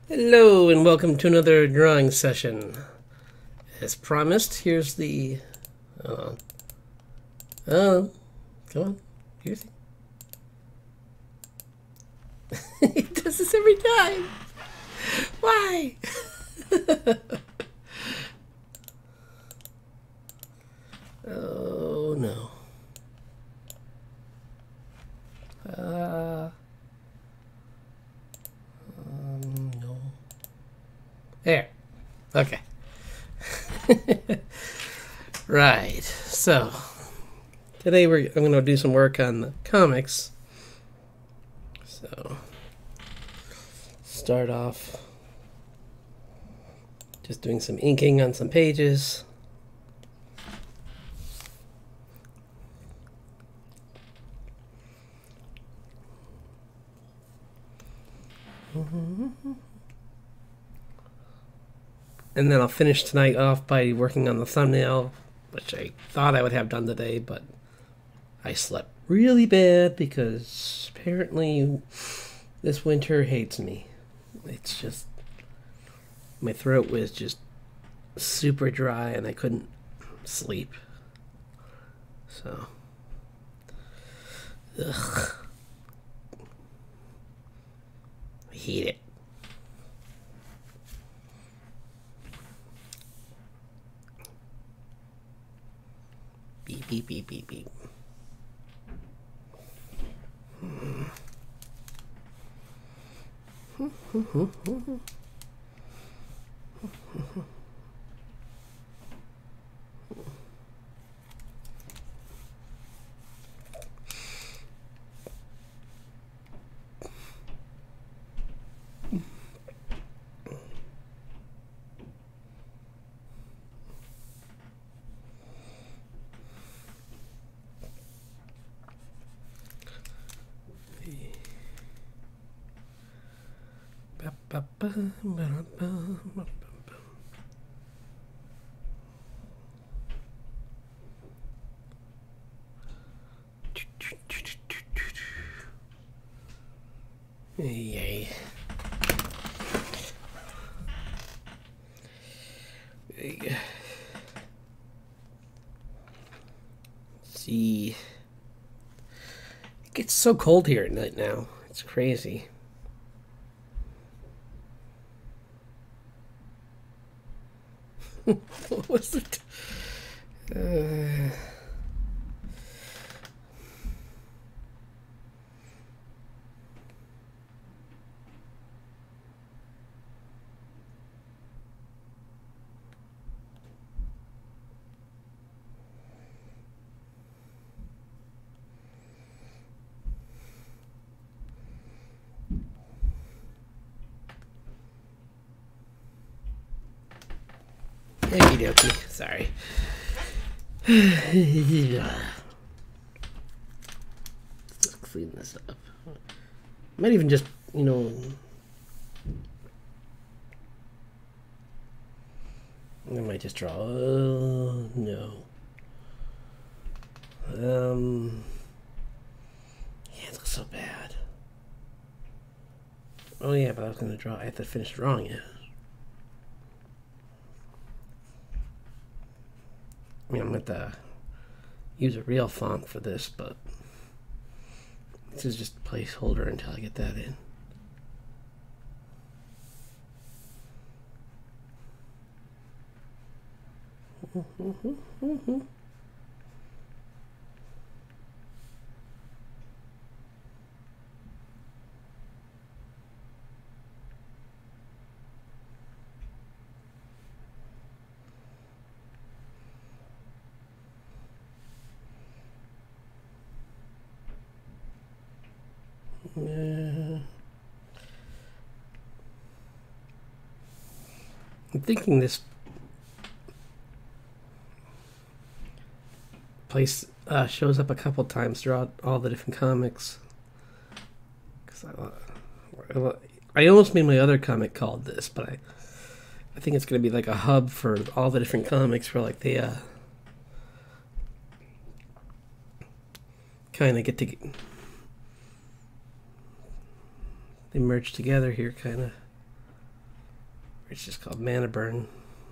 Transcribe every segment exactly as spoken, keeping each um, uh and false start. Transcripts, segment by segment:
Hello and welcome to another drawing session. As promised, here's the... Uh, oh, come on. Here's the... It does this every time. Why? Oh no. Uh, um, no. There. Okay. Right. So today we're I'm going to do some work on the comics. So start off just doing some inking on some pages. And then I'll finish tonight off by working on the thumbnail, which I thought I would have done today, but I slept really bad because apparently this winter hates me. It's just, my throat was just super dry and I couldn't sleep. So, ugh. I hate it. Beep, beep, beep, beep, beep. Hmm. Yay. Let's see. It gets so cold here at night now. It's crazy. What was it? Uh... Okie dokie, sorry. Let's clean this up. Might even just, you know, I might just draw. Oh, no. Um, yeah, it looks so bad. Oh yeah, but I was gonna draw. I have to finish drawing it. I mean, I'm going to use a real font for this, but this is just a placeholder until I get that in. Yeah. I'm thinking this place uh, shows up a couple times throughout all the different comics. Cause I, I almost made my other comic called this, but I, I think it's gonna be like a hub for all the different comics where like they uh, kind of get to get, they merge together here, kind of. It's just called Mana Burn.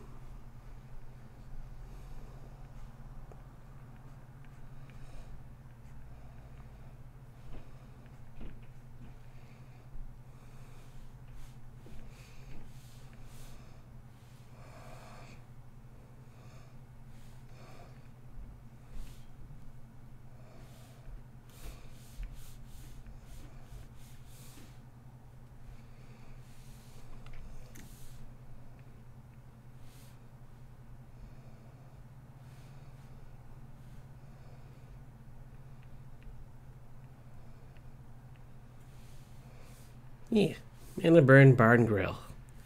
Yeah, Mana Burn Bar and Grill.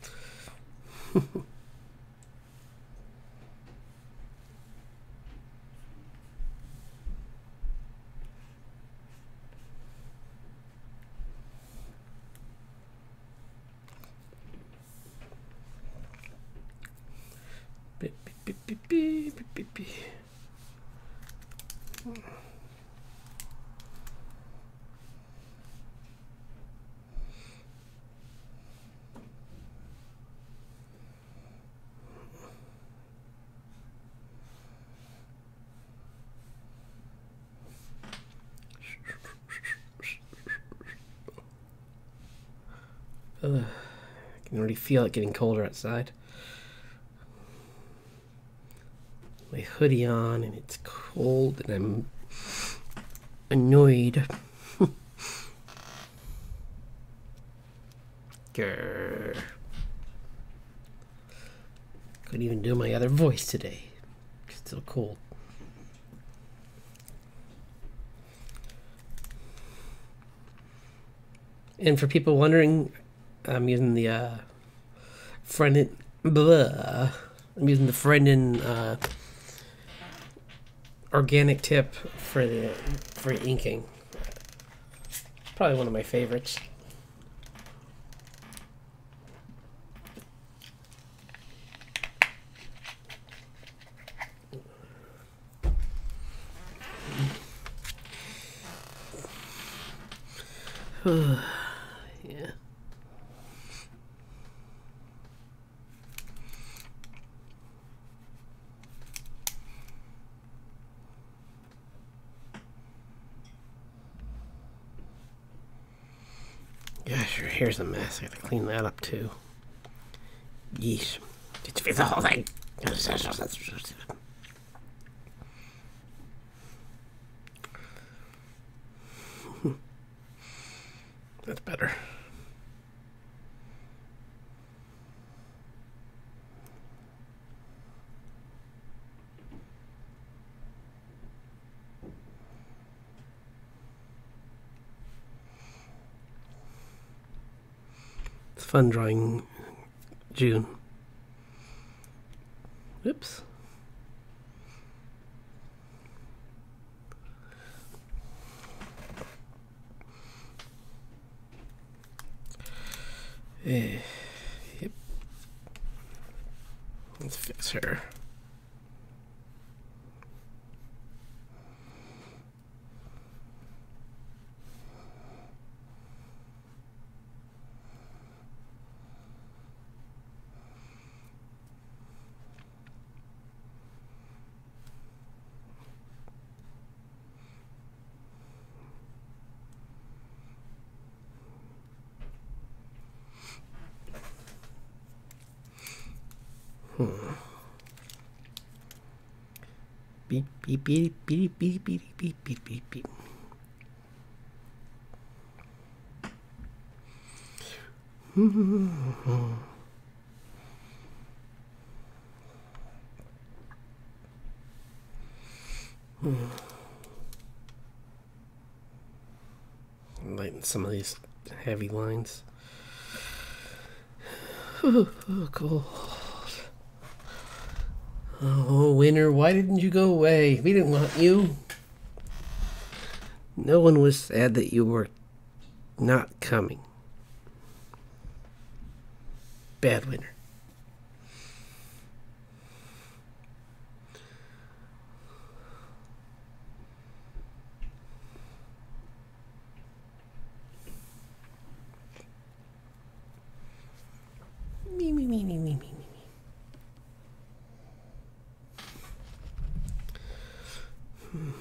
Beep, beep, beep, beep, beep, beep, beep, beep. Ugh, I can already feel it getting colder outside. My hoodie on and it's cold and I'm annoyed. Grr. Couldn't even do my other voice today. It's so cold. And for people wondering, I'm using the uh, Friendin, blah. I'm using the Friendin uh, organic tip for the for inking. Probably one of my favorites. Yeah. Yeah, sure. Here's a mess. I gotta clean that up too. Yeesh. Did you feel the whole thing? That's better. It's fun drawing June. Oops. Eh, yep. Let's fix her. Hmm. Beep beep beep beep beep beep beep beep beep beep. Hmm. Lighten some of these heavy lines. Oh, cold. Oh, Winter, why didn't you go away? We didn't want you. No one was sad that you were not coming. Bad Winter. Me, me, me, me, me, me, me. Hmm.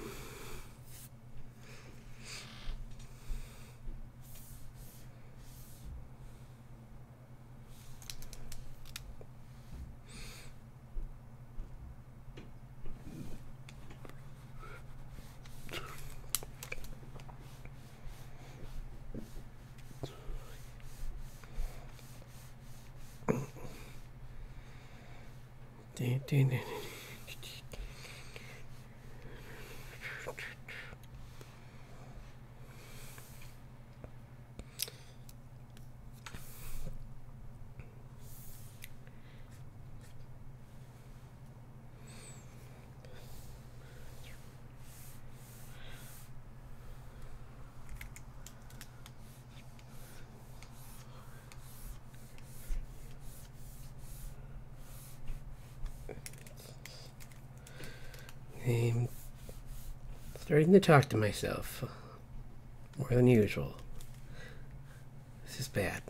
I'm starting to talk to myself more than usual. This is bad.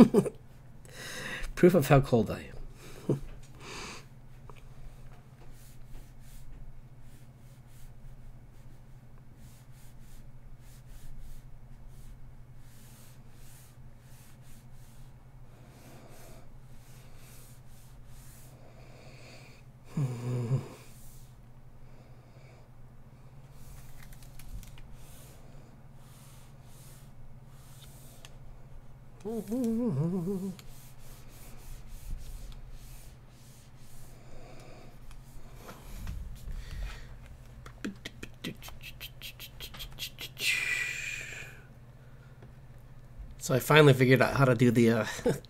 Proof of how cold I am. So I finally figured out how to do the, uh,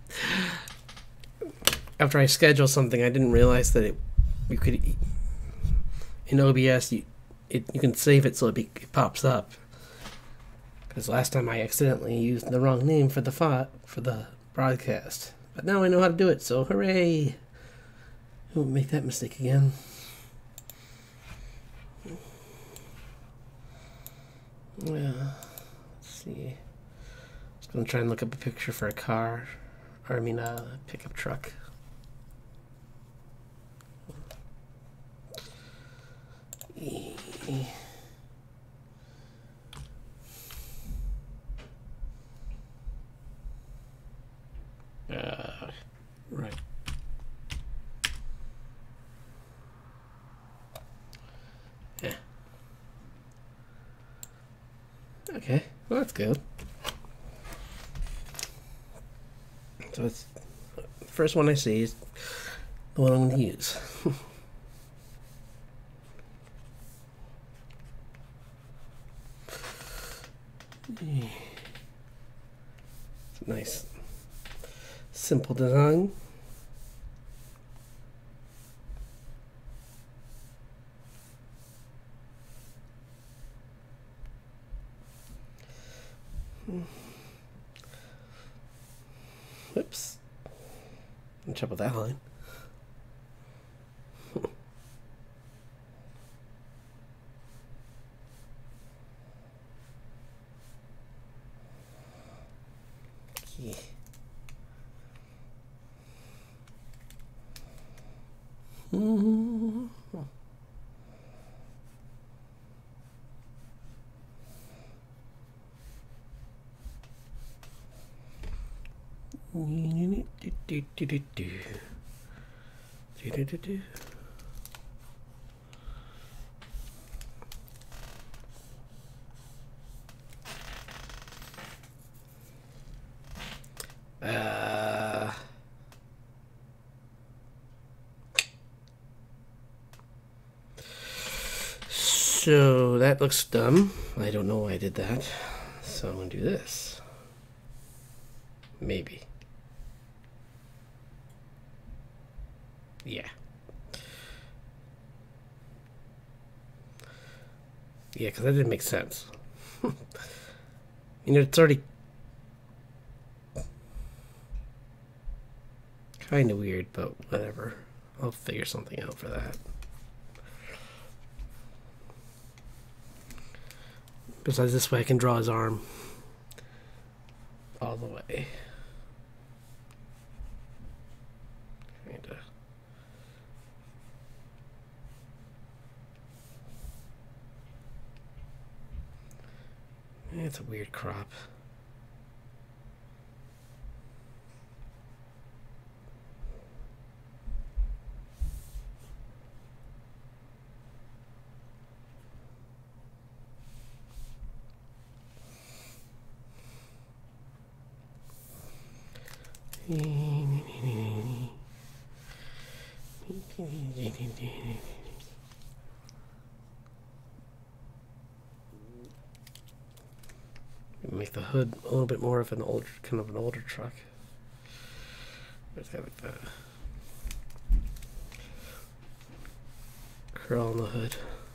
after I schedule something, I didn't realize that it, you could, in O B S, you, it, you can save it so it, be, it pops up. Because last time I accidentally used the wrong name for the font, for the broadcast. But now I know how to do it, so hooray! I won't make that mistake again. Yeah, let's see. Just gonna try and look up a picture for a car, or I mean a pickup truck. Uh, right. Yeah. Okay, well that's good. So it's the first one I see is the one I'm going to use. It's a nice, simple design. Oops. What's up with that line? Okay. Mm-hmm. Do, do, do, do, do. Do, do, do, do. Uh, so that looks dumb. I don't know why I did that. So I'm going to do this. Maybe. Yeah. Yeah, because that didn't make sense. You know, it's already kind of weird, but whatever. I'll figure something out for that. Besides, this way I can draw his arm all the way. Kinda. It's a weird crop. Make the hood a little bit more of an old, kind of an older truck. Let's have like the curl on the hood.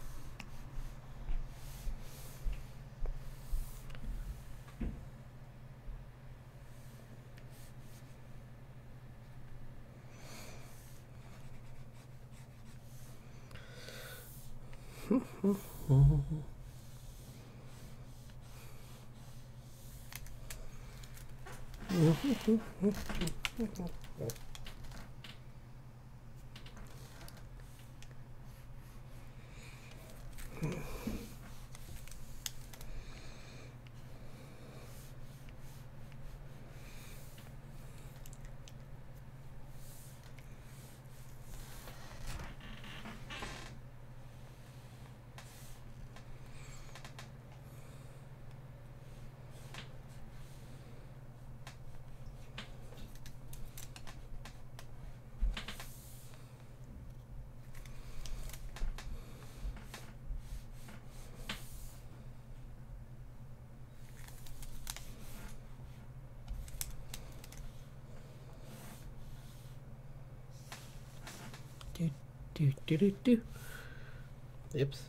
Do, do, do, do, do. Oops.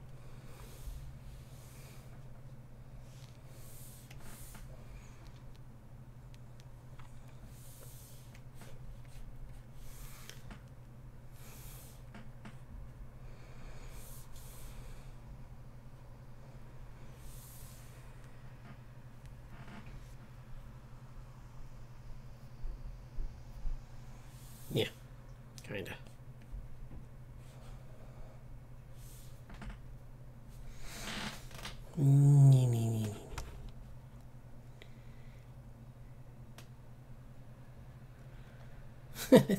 Yeah, kinda. Nee, nee, nee, nee.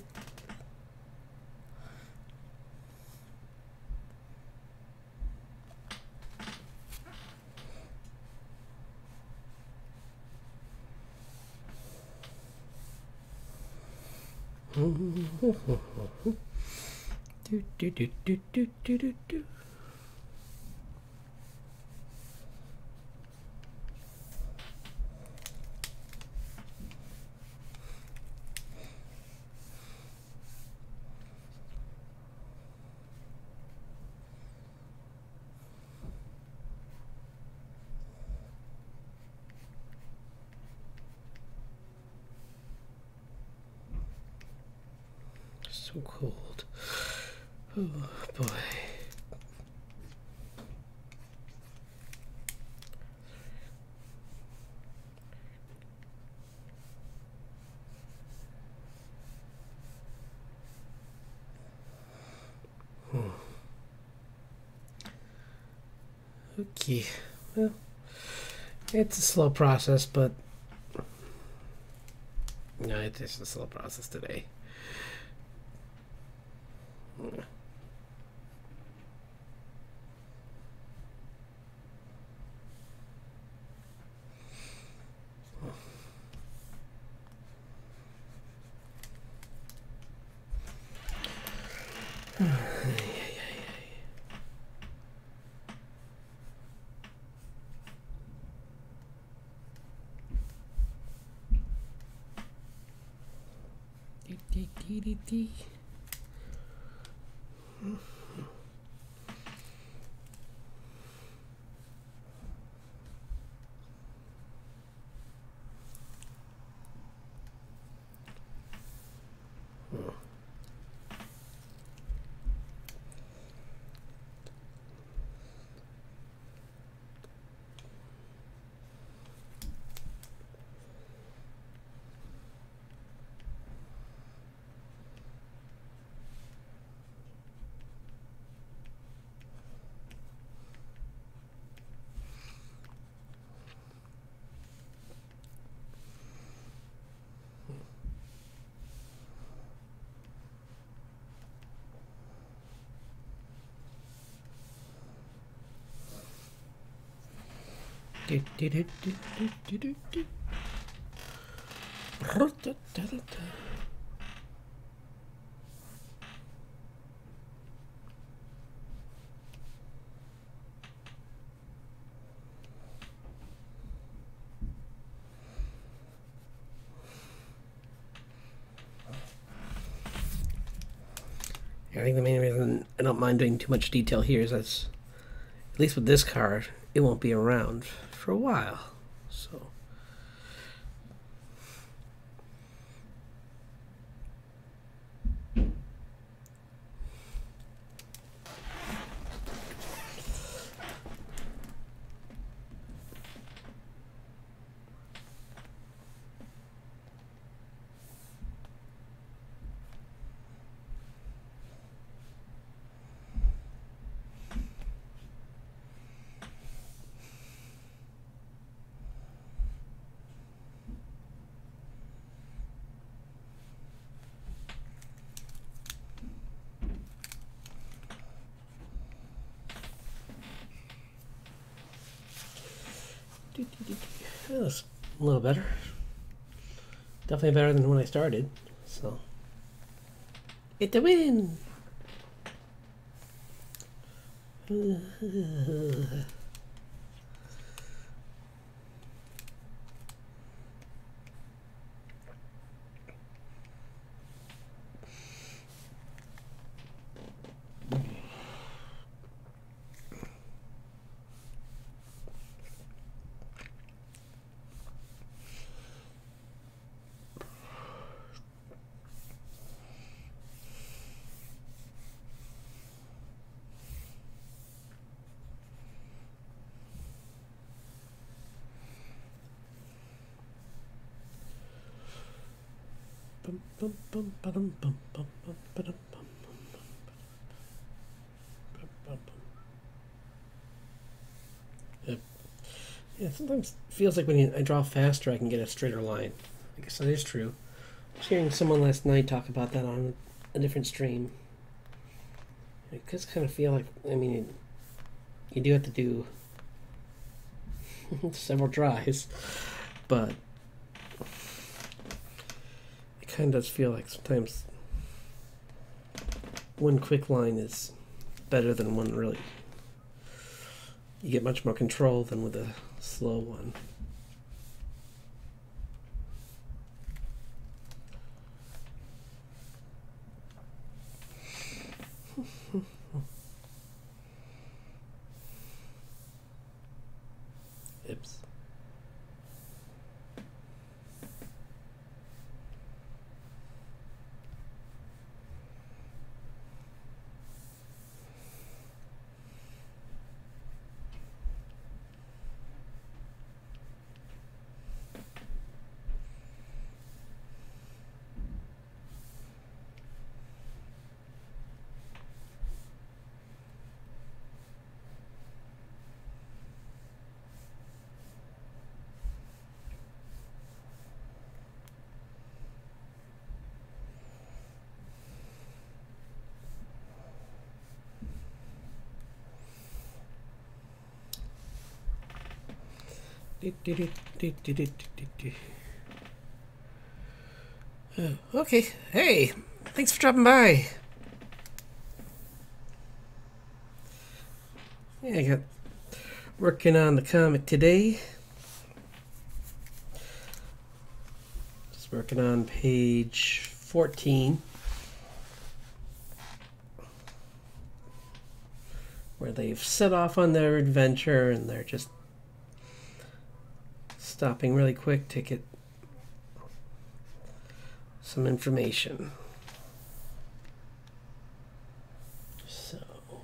do, do, do, do, do, do, do, do. So cold. Oh boy. Hmm. Okay. Well, it's a slow process, but no, it's just a slow process today. Yeah. Dee, dee, dee, dee, dee. I think the main reason I don't mind doing too much detail here is that, at least with this car, it won't be around for a while. So. That's a little better. Definitely better than when I started. So, it's a win. Yep. Yeah, sometimes it feels like when you, I draw faster, I can get a straighter line. I guess that is true. I was hearing someone last night talk about that on a different stream. It does kind of feel like, I mean, you, you do have to do several tries, but it kind of does feel like sometimes one quick line is better than one really. You get much more control than with a slow one. Oops. Oh, okay. Hey, thanks for dropping by. Yeah, I got working on the comic today. Just working on page fourteen, where they've set off on their adventure and they're just stopping really quick to get some information. So,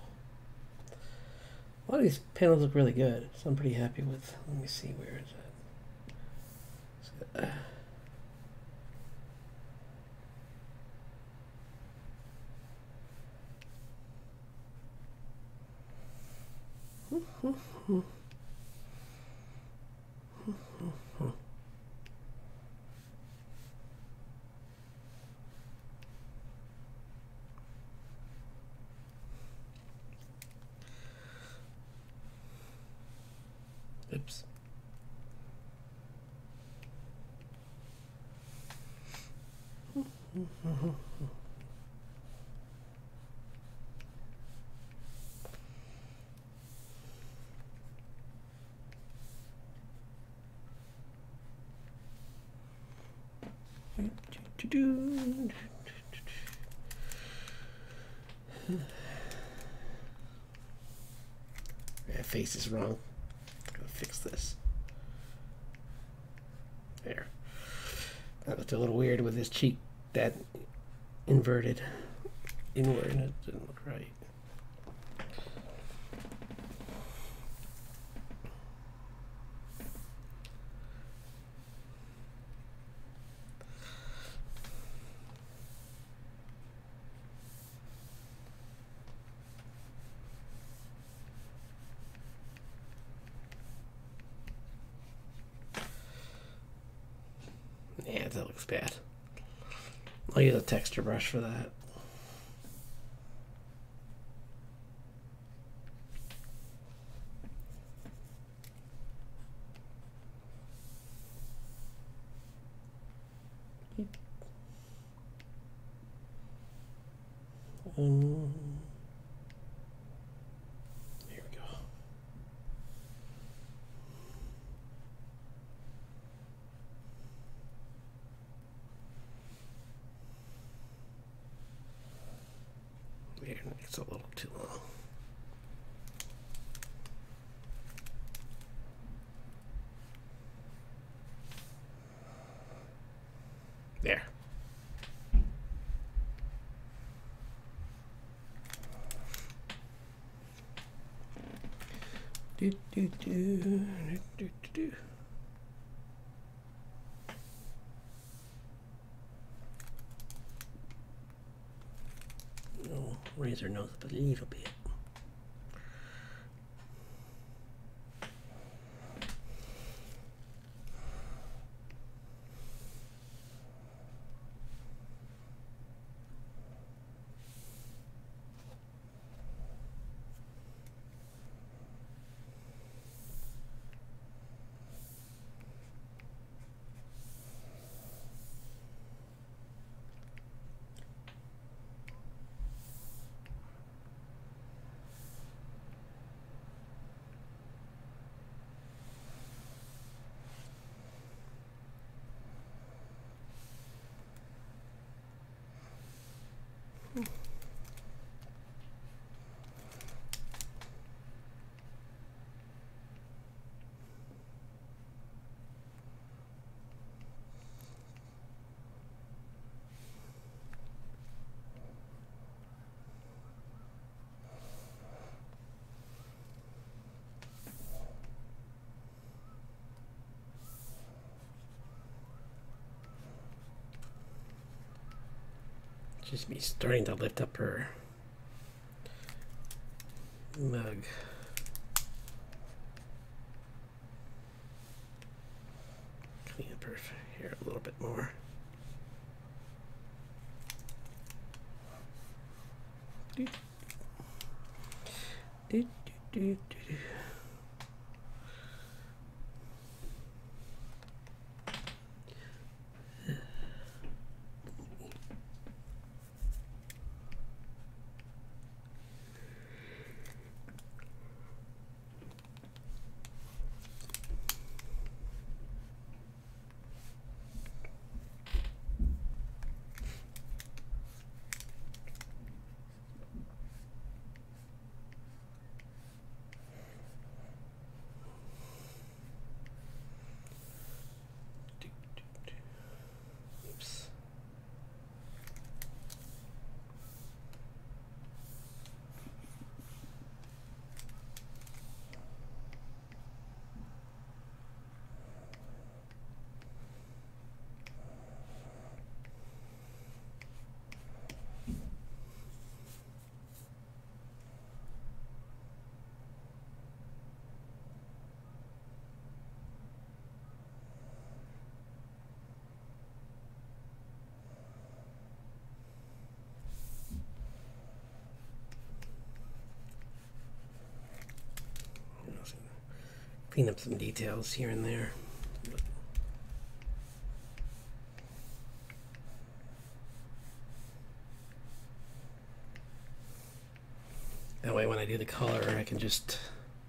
a lot of these panels look really good, so I'm pretty happy with. Let me see, where is it? So, uh, Oops. That face is wrong. Gotta fix this. There. That looked a little weird with his cheek that inverted inward. It didn't look right. Yeah, that looks bad. I'll use a texture brush for that. Um, there we go. There, it's a little too long. There. Do, do, do, do, do, do. Oh, raise her nose up a little bit. Just me starting to lift up her mug. Clean up her hair a little bit more. Do, do, do, do, do. Clean up some details here and there. That way when I do the color, I can just...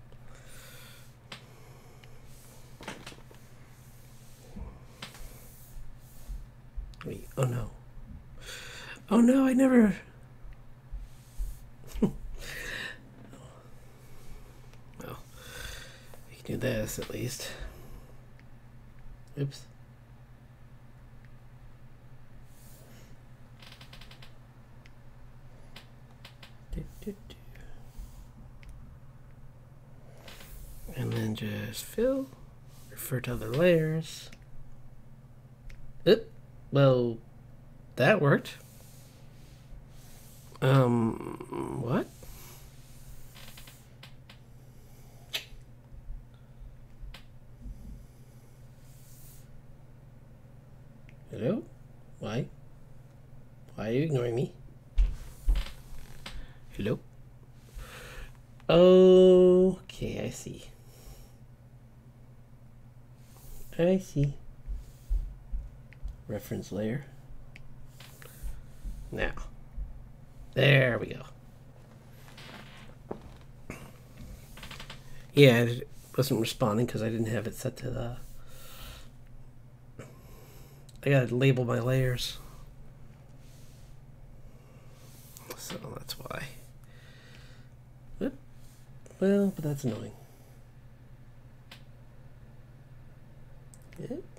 Wait, oh no. Oh no, I never... Well, we can do this at least. Oops. And then just fill, refer to other layers. Oop, well, that worked. Um, what? Hello? Why? Why are you ignoring me? Hello? Okay, I see. I see. Reference layer. Now. There we go. Yeah, it wasn't responding because I didn't have it set to the... I gotta label my layers. So that's why. Oop. Well, but that's annoying. Yep.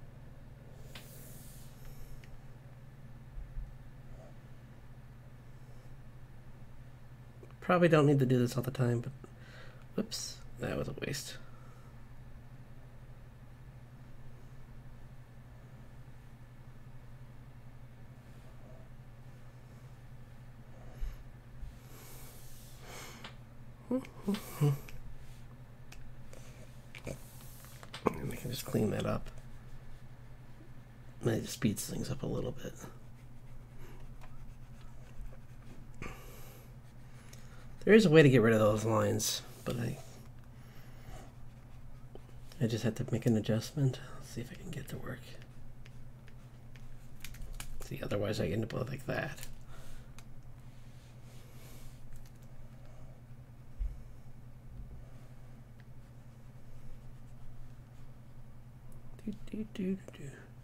Probably don't need to do this all the time, but whoops, that was a waste. And I can just clean that up. And it just speeds things up a little bit. There is a way to get rid of those lines, but I I just had to make an adjustment. Let's see if I can get it to work. See, otherwise I end up with like that. Do, do, do, do.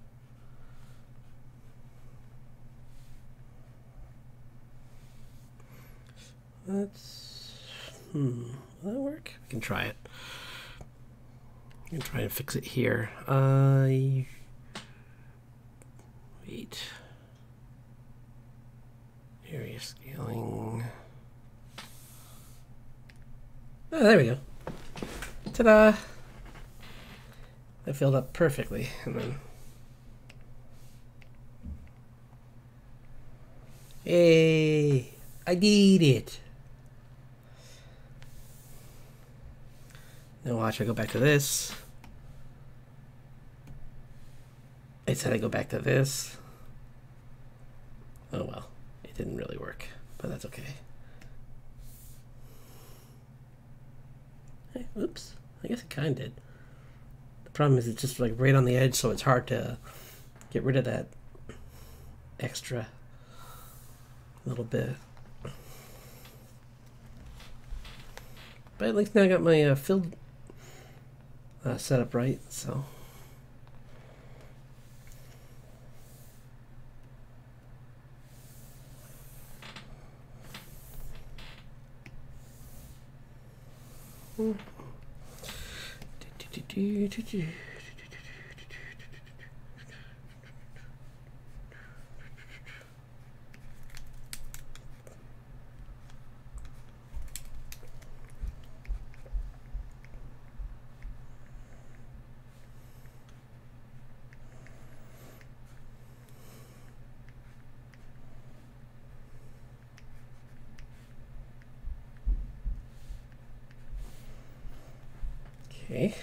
Let's, hmm, will that work? We can try it. We can try and fix it here. Uh, wait. Area scaling. Oh, there we go. Ta-da! That filled up perfectly, and then... Hey! I did it! Now watch, I go back to this. It said I go back to this. Oh well, it didn't really work, but that's okay. Hey, oops, I guess it kind of did. The problem is it's just like right on the edge, so it's hard to get rid of that extra little bit. But at least now I got my uh, filled uh, set up right, so. Hmm. Okay.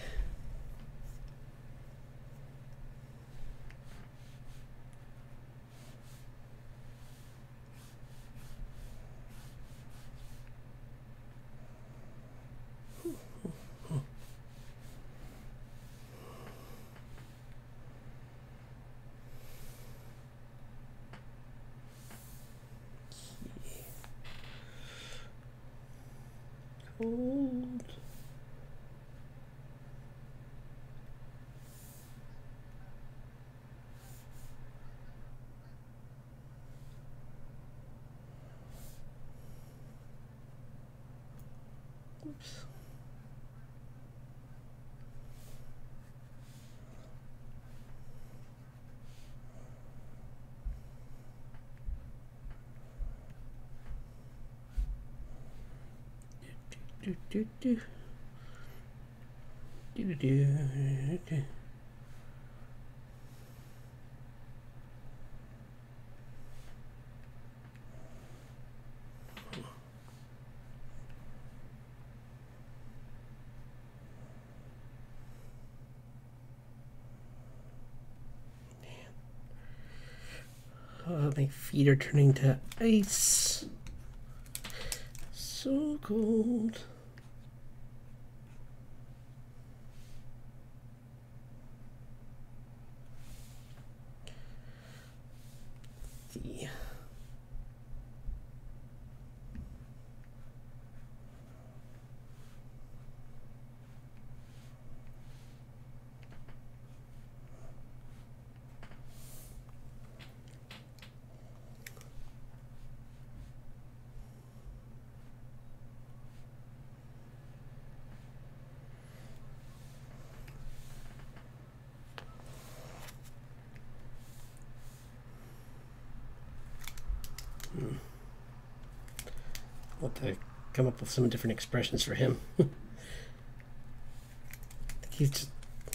cold. Oops. Do, do, do. Do, do, do, do. Oh, my feet are turning to ice. So cold. See. Hmm. I'll have to come up with some different expressions for him. He's just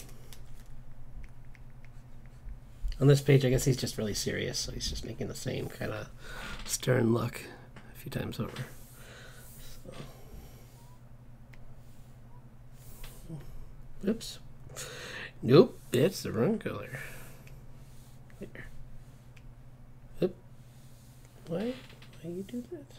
on this page. I guess he's just really serious, so he's just making the same kind of stern look a few times over. So. Oops. Nope, it's the wrong color. Here. Oop. Why? Why you do that?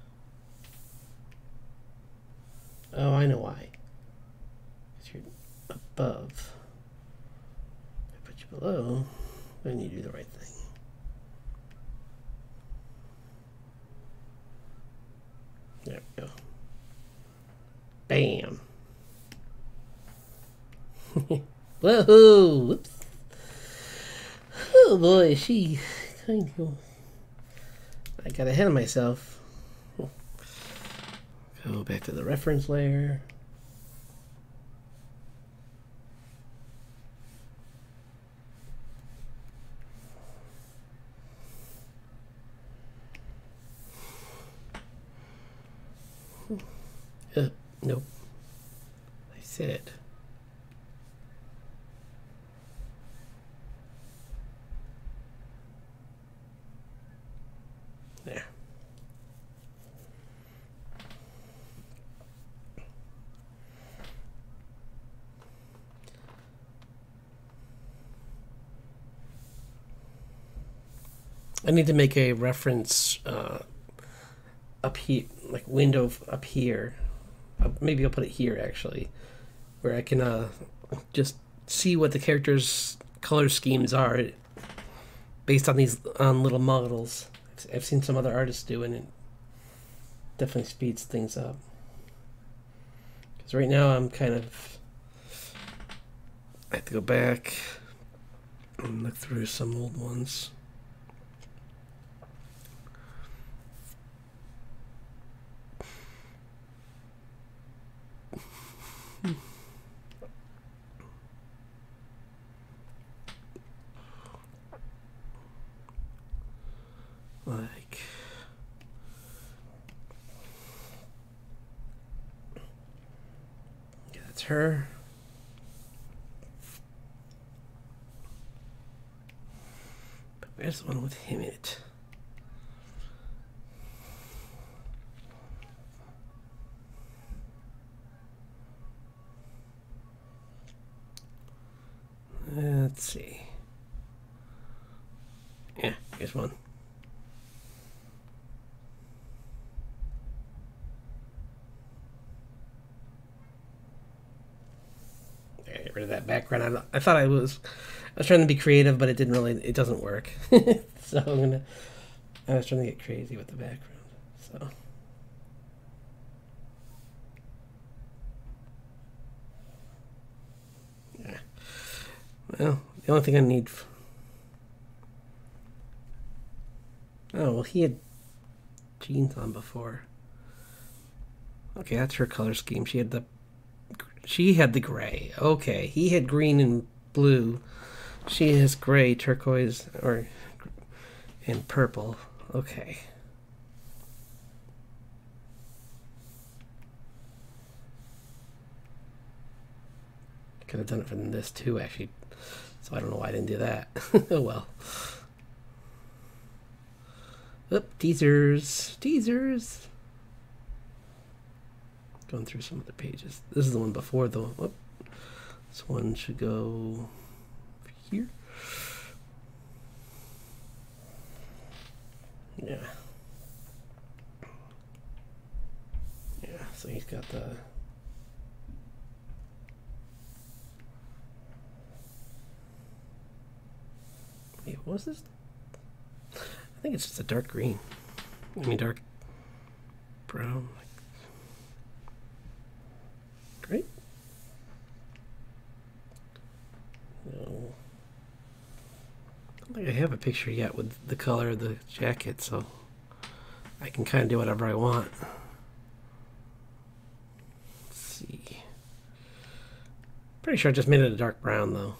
Oh, I know why. Because you're above. I put you below, then you do the right thing. There we go. Bam. Whoa! Whoops. Oh boy, she kind of. I got ahead of myself. Go back to the reference layer. Uh, nope. I said. There. I need to make a reference uh, up here, like window up here. Uh, maybe I'll put it here actually, where I can uh, just see what the characters' color schemes are based on these on little models. I've seen some other artists do, and it definitely speeds things up. Because right now I'm kind of, I have to go back and look through some old ones. Like, yeah, that's her. But where's the one with him in it? Let's see. Yeah, here's one. Get rid of that background. I, I thought I was, I was trying to be creative, but it didn't really. It doesn't work. So I'm gonna. I was trying to get crazy with the background. So. Well, the only thing I need... Oh, well, he had jeans on before. Okay, that's her color scheme. She had the... She had the gray. Okay, he had green and blue. She has gray, turquoise, or... and purple. Okay. Could have done it from this too, actually. So I don't know why I didn't do that. Oh well. Oop, teasers. Teasers. Going through some of the pages. This is the one before the... Whoop. This one should go here. Yeah. Yeah, so he's got the... Wait, what was this? I think it's just a dark green. I mean, dark brown. Great. No. I don't think I have a picture yet with the color of the jacket, so I can kind of do whatever I want. Let's see. Pretty sure I just made it a dark brown, though.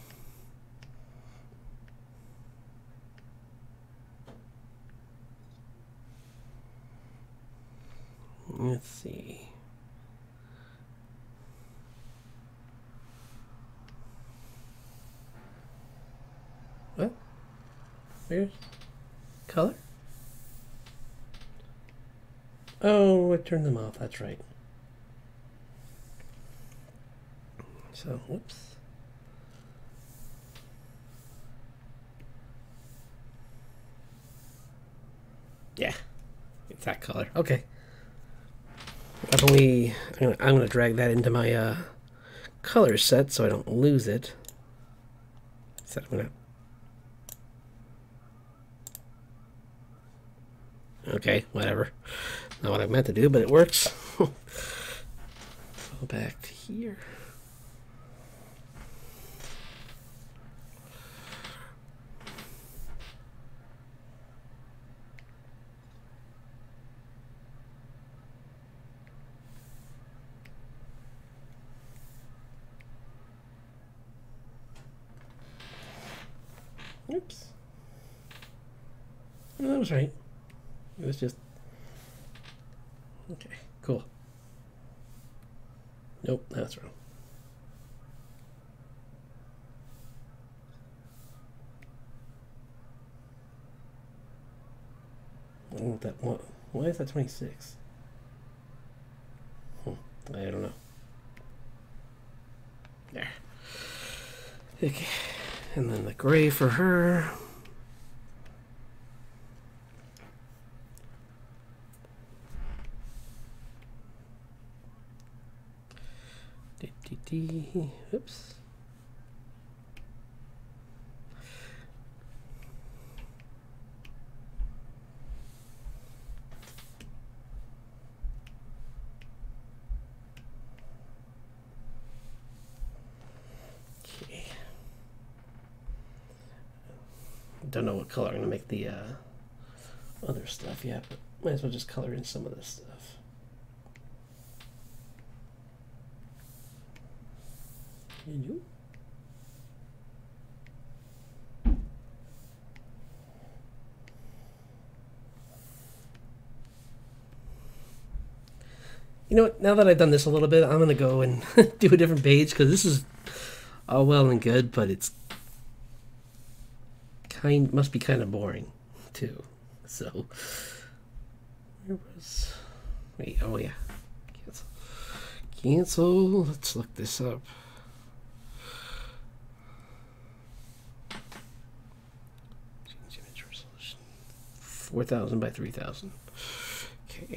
Let's see. What? Where's color? Oh, I turned them off. That's right. So, whoops. Yeah, it's that color. Okay. Why don't we... I'm gonna, I'm gonna drag that into my uh, color set so I don't lose it. So I'm gonna... Okay, whatever. Not what I meant to do, but it works. Go back to here. Oops. Oh, that was right. It was just... Okay, cool. Nope, that's wrong. Oh, that one. Why is that twenty-six? Hmm, I don't know. There. Okay. And then the gray for her. Oops. Okay. Don't know what color I'm gonna make the uh, other stuff yet, but might as well just color in some of this stuff. And you? You know what? Now that I've done this a little bit, I'm gonna go and do a different page because this is all well and good, but it's kind must be kind of boring too. So where was? Wait. Oh yeah. Cancel. Cancel. Let's look this up. four thousand by three thousand. Okay.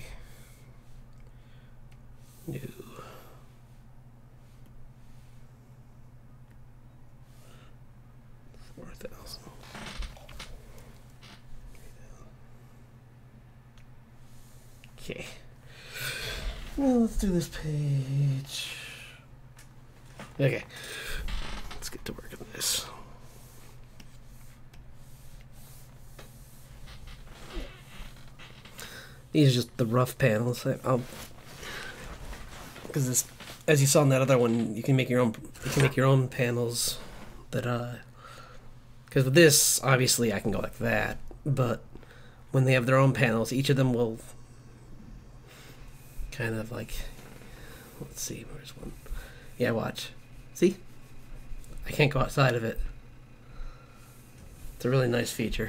New. four thousand. Okay. Well, let's do this page. Okay. Let's get to work on this. These are just the rough panels. Because this, as you saw in that other one, you can make your own. You can make your own panels. That uh, because with this, obviously, I can go like that. But when they have their own panels, each of them will kind of like. Let's see. Where's one? Yeah, watch. See? I can't go outside of it. It's a really nice feature.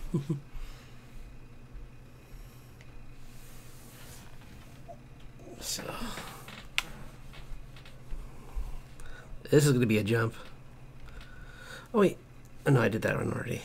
So this is going to be a jump. Oh wait, oh, no, I did that one already.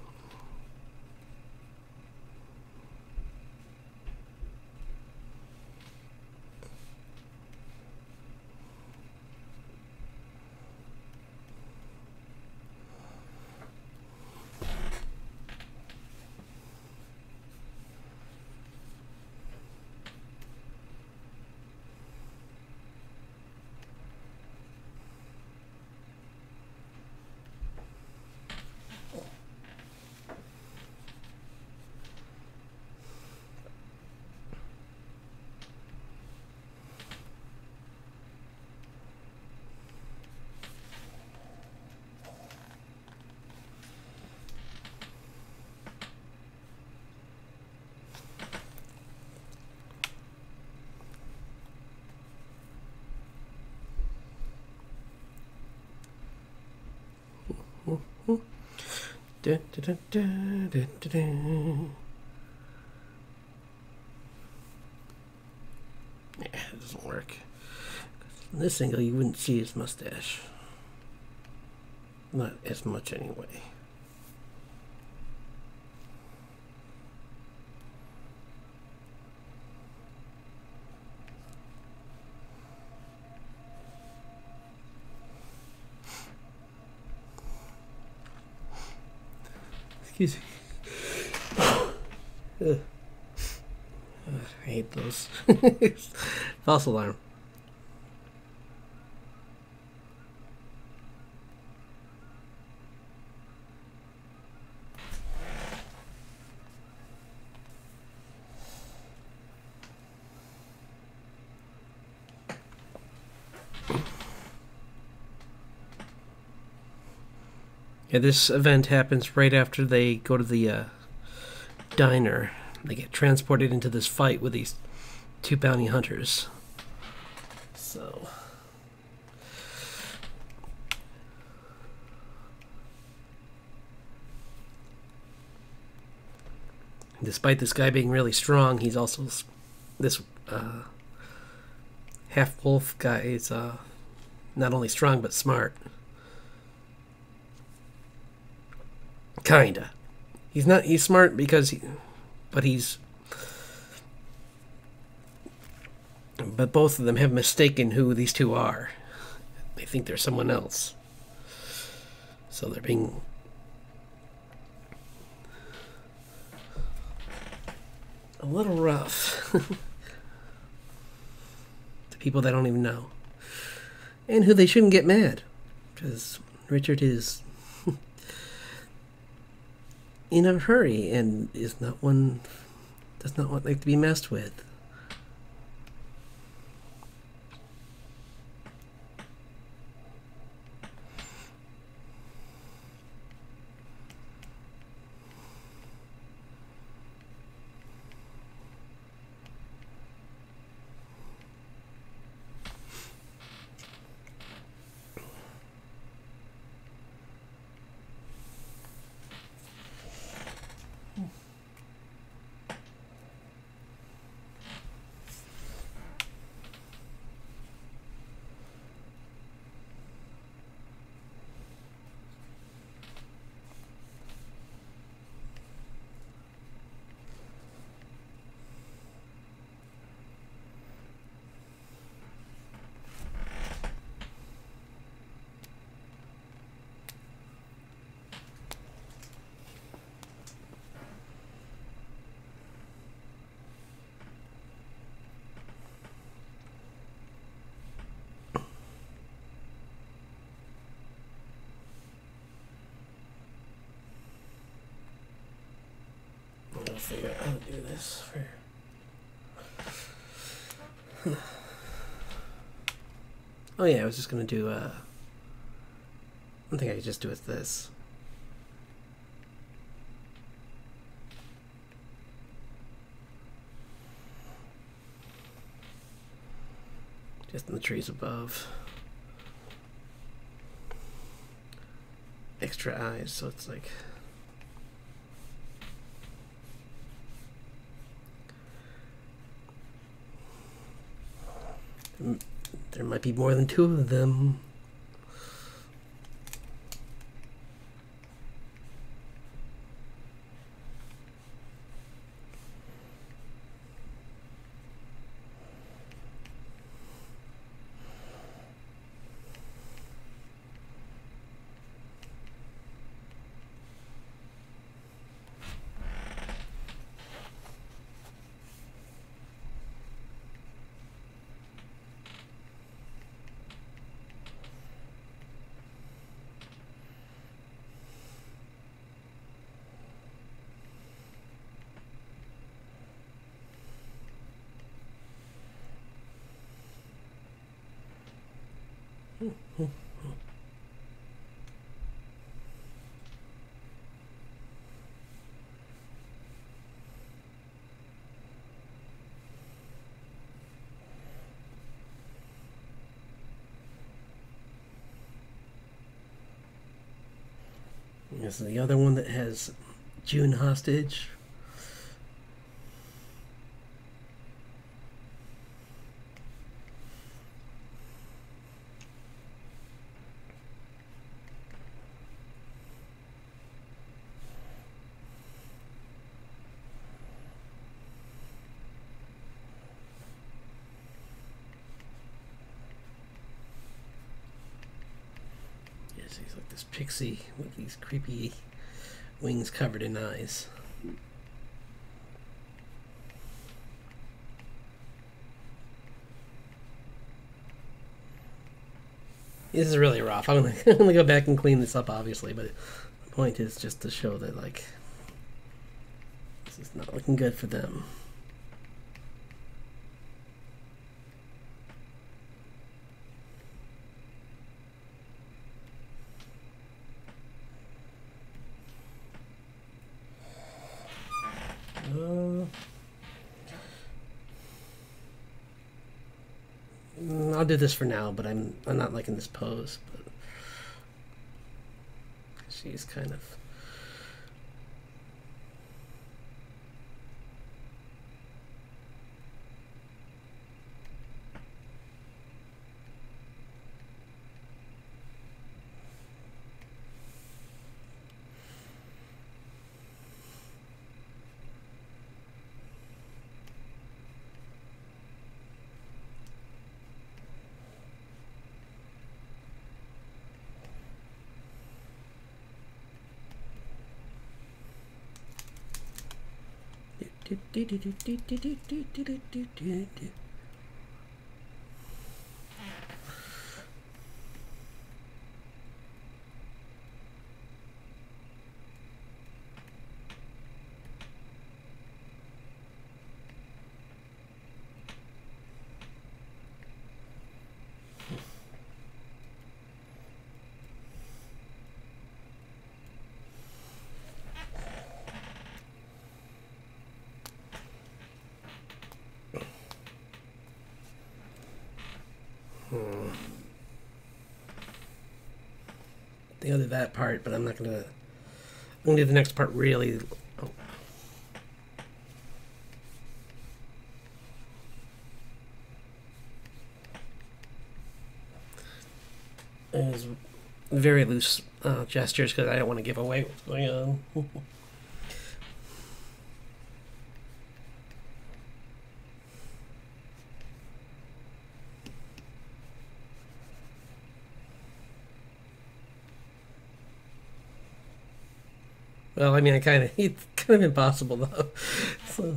Dun, dun, dun, dun, dun, dun. Yeah, it doesn't work. In this angle, you wouldn't see his mustache. Not as much, anyway. Excuse me. Ugh. I hate those. False alarm. Yeah, this event happens right after they go to the uh, diner. They get transported into this fight with these two bounty hunters. So, despite this guy being really strong, he's also this uh, half-wolf guy is uh, not only strong but smart. Kinda. He's not. He's smart because he, but he's. But both of them have mistaken who these two are. They think they're someone else. So they're being. A little rough. To people that don't even know. And who they shouldn't get mad. Because Richard is in a hurry and is not one, does not want like to be messed with. I'll figure out how to do this for Oh yeah, I was just gonna do uh I think I could just do it this. Just in the trees above. Extra eyes, so it's like there might be more than two of them. This is the other one that has June hostage. Yes, he's like this pixie with these creepy wings covered in eyes. This is really rough. I'm gonna, I'm gonna go back and clean this up, obviously, but the point is just to show that, like, this is not looking good for them. Uh, I'll do this for now, but I'm I'm not liking this pose. But she's kind of. Do, do, do, do, do, do, do, do, do, do, do. Hmm. I think I'll do that part, but I'm not gonna. I'm gonna do the next part really. Oh. It was very loose uh, gestures because I don't want to give away what's going on. Well, I mean, I kind of, it's kind of impossible though. So.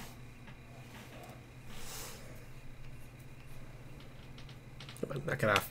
Come on, knock it off.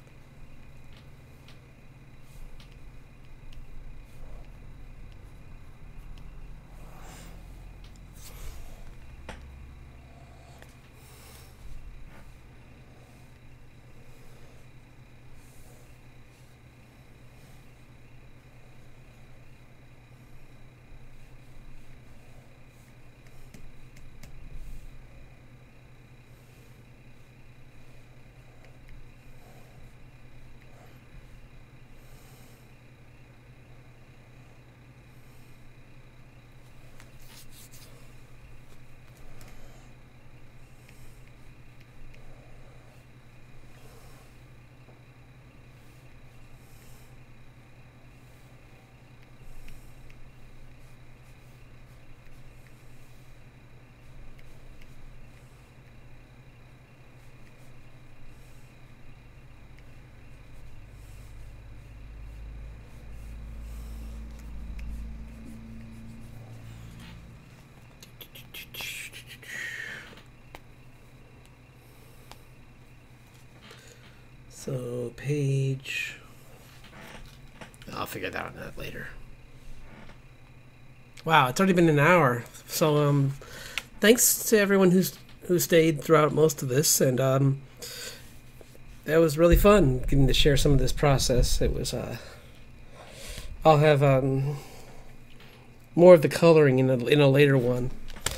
Demo page. I'll figure that out later. Wow, it's already been an hour. So um, thanks to everyone who's who stayed throughout most of this, and um, that was really fun getting to share some of this process. It was. Uh, I'll have um, more of the coloring in a in a later one.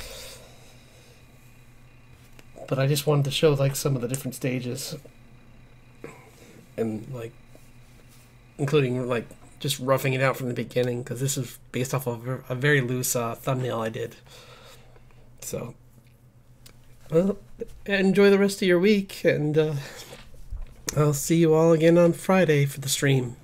But I just wanted to show like some of the different stages, and like including like just roughing it out from the beginning, because this is based off of a very loose uh, thumbnail I did. So, well, enjoy the rest of your week, and uh, I'll see you all again on Friday for the stream.